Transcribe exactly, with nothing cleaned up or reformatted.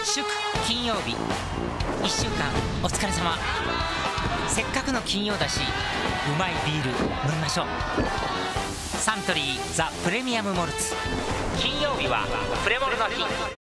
祝金曜日、いっしゅうかんお疲れ様。せっかくの金曜だし、うまいビール飲みましょう。サントリーザ・プレミアム・モルツ、金曜日はプレモルの日。